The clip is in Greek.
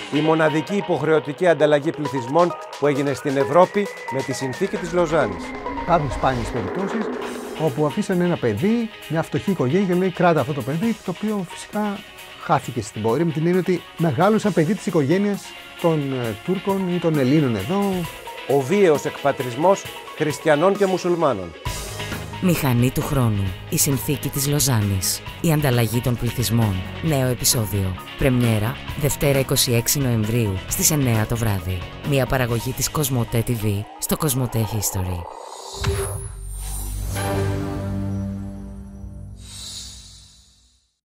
η μοναδική υποχρεωτική ανταλλαγή πληθυσμών που έγινε στην Ευρώπη με τη συνθήκη της Λοζάνης. Υπάρχουν σπάνιες περιπτώσεις όπου αφήσανε ένα παιδί, μια φτωχή οικογένεια, και λέει κράτα αυτό το παιδί, το οποίο φυσικά χάθηκε στην πορεία, με την έννοια ότι μεγάλωσε παιδί της οικογένειας των Τούρκων ή των Ελλήνων εδώ. Ο βίαιος εκπατρισμός χριστιανών και μουσουλμάνων. Μηχανή του χρόνου. Η συνθήκη της Λοζάνης. Η ανταλλαγή των πληθυσμών. Νέο επεισόδιο. Πρεμιέρα Δευτέρα 26 Νοεμβρίου στις 9 το βράδυ. Μια παραγωγή της Κοσμοτέ TV στο Κοσμοτέ History.